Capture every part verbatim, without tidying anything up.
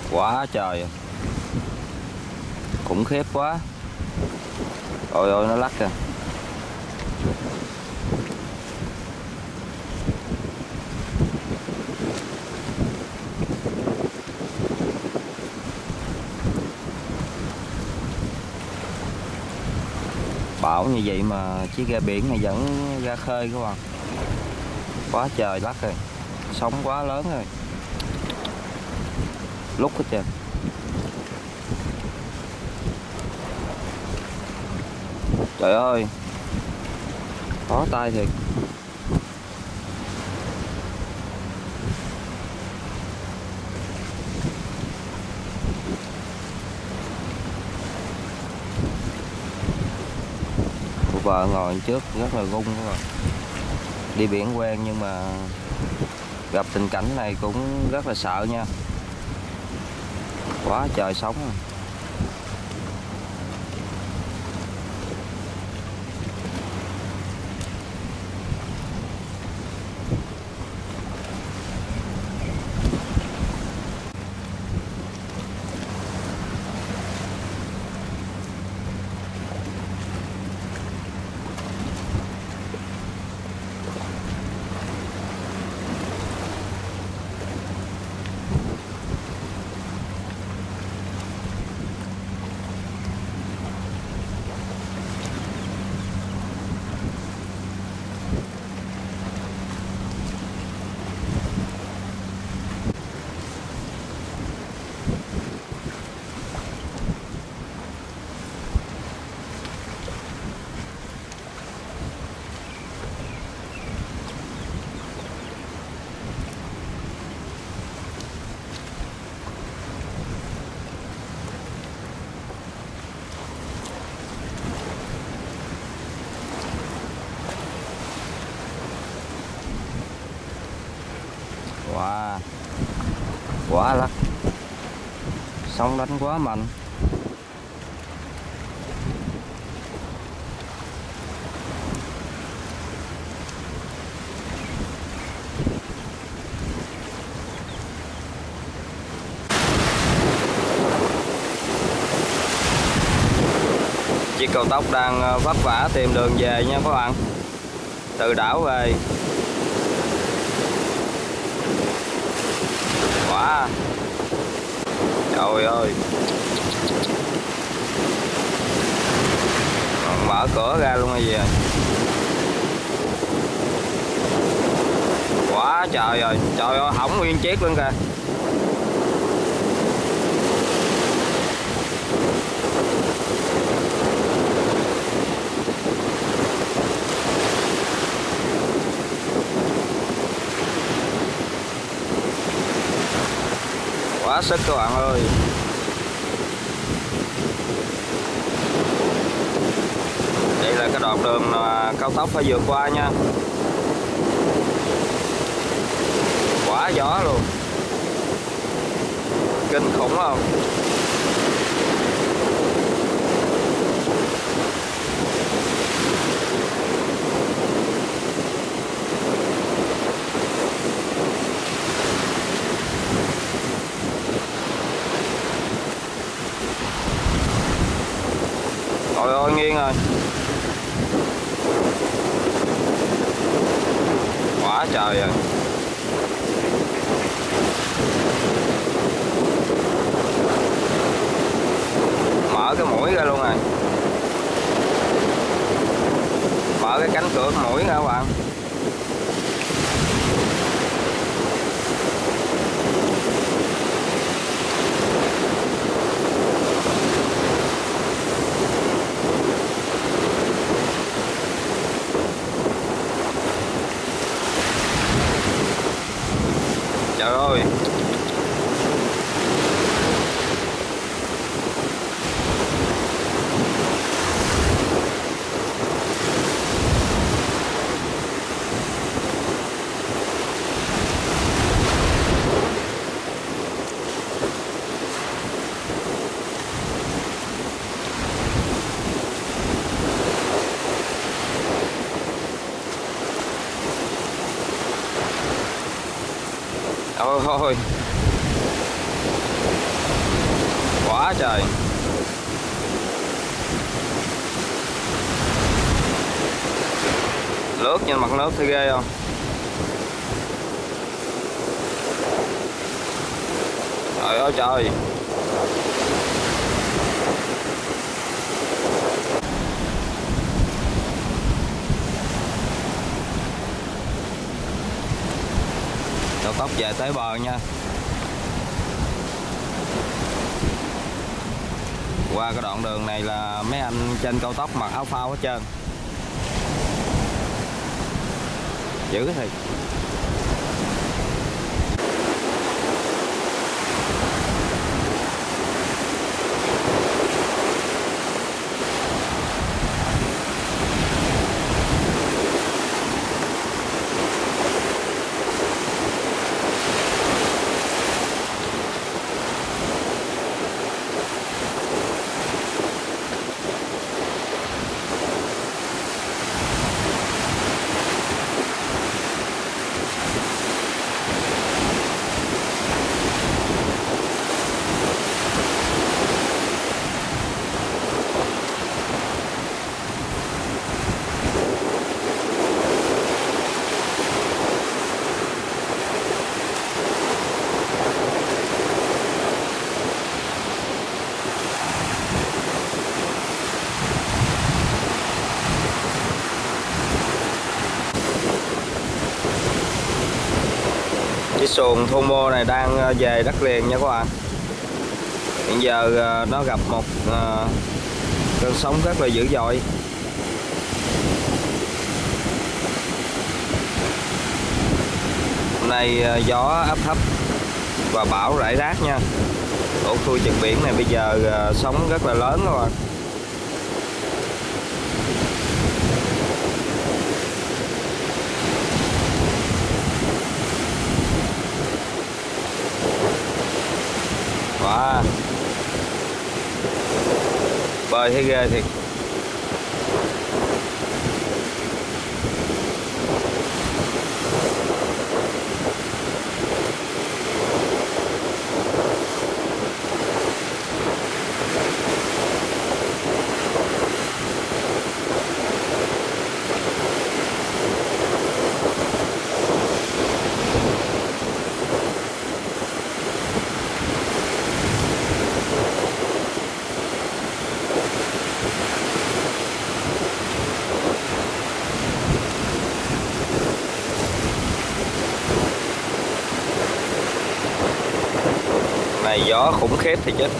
Quá trời, khủng khiếp quá. Ôi ôi, nó lắc kìa. Bão như vậy mà chiếc ghe biển này vẫn ra khơi các bạn. Quá trời lắc rồi, sóng quá lớn rồi, lúc hết trơn. Trời ơi, khó tay thiệt. Cô vợ ngồi trước rất là run các bạn. Đi biển quen nhưng mà gặp tình cảnh này cũng rất là sợ nha. Quá trời sóng rồi. Wow, quá lắc, sóng đánh quá mạnh. Chiếc cao tốc đang vất vả tìm đường về nha các bạn, từ đảo về. Quá, trời ơi, còn mở cửa ra luôn hay gì. Quá trời rồi, trời ơi, hỏng nguyên chiếc luôn kìa. Quá sức các bạn ơi. Đây là cái đoạn đường cao tốc phải vượt qua nha. Quá gió luôn, kinh khủng không? Trời ơi, nghiêng rồi. Quá trời rồi. Mở cái mũi ra luôn rồi. Mở cái cánh cửa cái mũi ra các bạn. Trời ơi, ôi thôi, Quá trời. Lướt trên mặt nước thấy ghê không? Trời ơi trời. Cao tốc về tới bờ nha. Qua cái đoạn đường này là mấy anh trên cao tốc mặc áo phao hết trơn. Dữ thiệt. Cái xuồng Thu Mô này đang về đất liền nha các bạn. Hiện giờ nó gặp một cơn sóng rất là dữ dội. Hôm nay gió áp thấp và bão rải rác nha. Ở khu vực biển này bây giờ sóng rất là lớn các bạn. Wow. Bơi thấy ghê thiệt. Này gió khủng khiếp thì chết.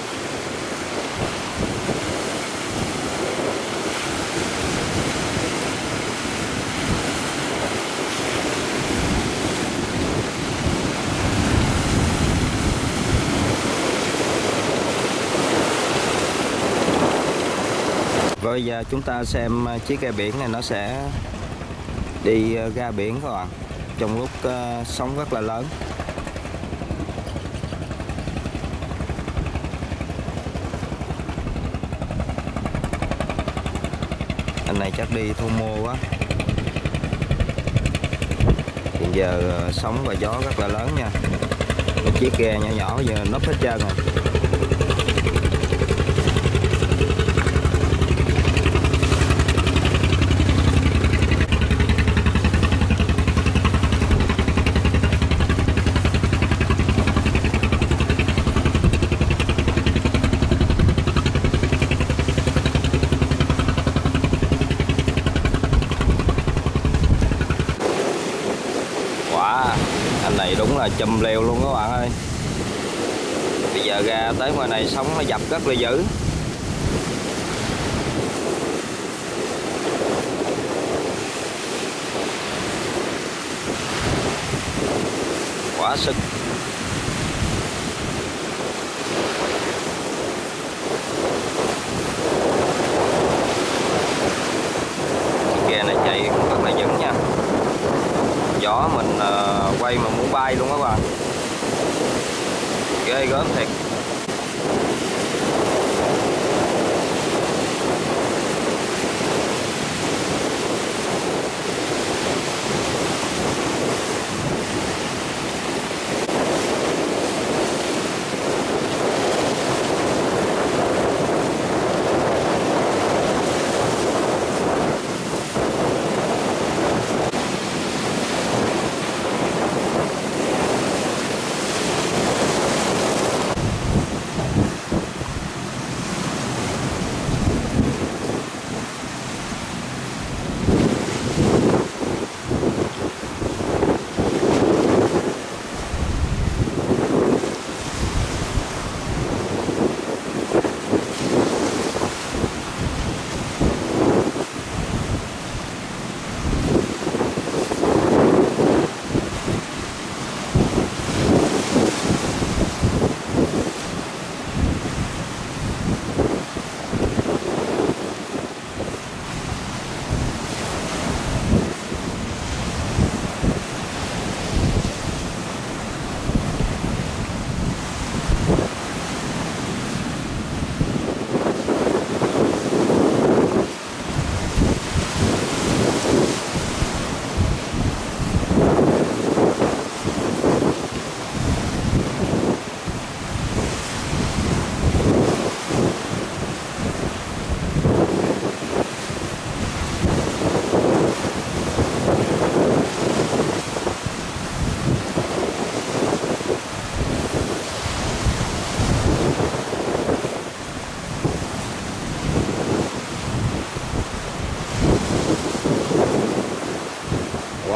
Rồi giờ chúng ta xem chiếc ghe biển này nó sẽ đi ra biển các bạn, trong lúc uh, sóng rất là lớn. Anh này chắc đi Thu Mô quá. Hiện giờ uh, sóng và gió rất là lớn nha. Một chiếc ghe nhỏ nhỏ giờ núp hết trơn rồi. Anh này đúng là chùm lều luôn các bạn ơi. Bây giờ ra tới ngoài này sóng nó dập rất là dữ. Quá sức. Ghe này chạy cũng rất là vững nha. Gió mình uh, quay mà muốn bay luôn các bạn. Ghê gớm thiệt.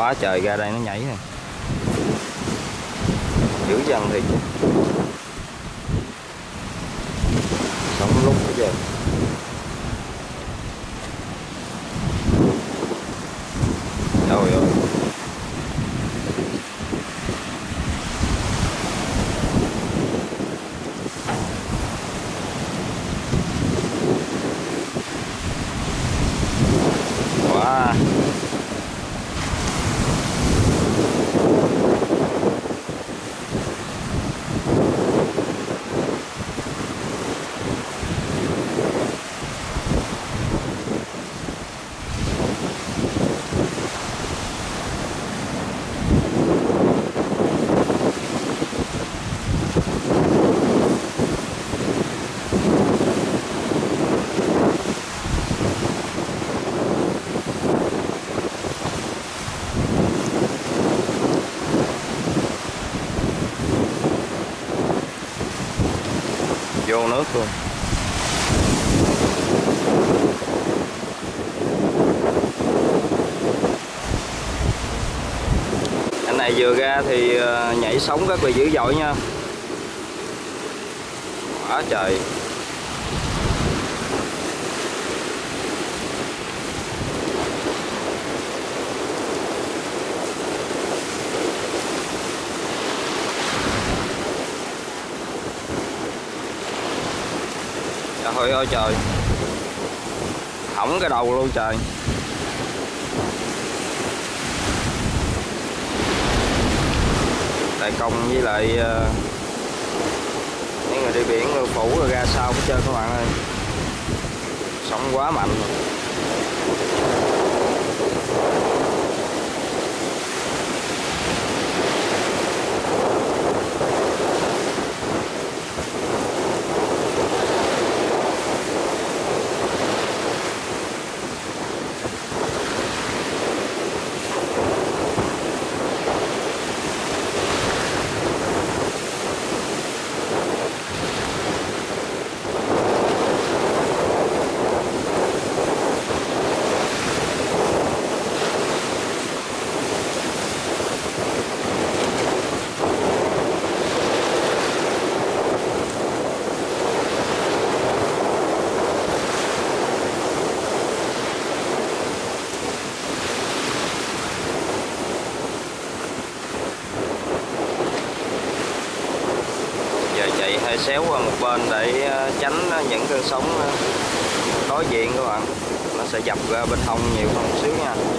quá trời, ra đây nó nhảy nè, dữ dằn thì sống lúc bây giờ. Trời ơi, quá. Vô nước luôn. Anh này vừa ra thì nhảy sóng rất là dữ dội nha. Quá trời. Trời ơi trời, hỏng cái đầu luôn trời. Đại công với lại uh, những người đi biển phủ rồi ra sau hết trơn các bạn ơi, sóng quá mạnh rồi. Chạy hơi xéo qua một bên để tránh những cơn sóng đối diện các bạn, nó sẽ dập ra bên hông nhiều hơn một xíu nha.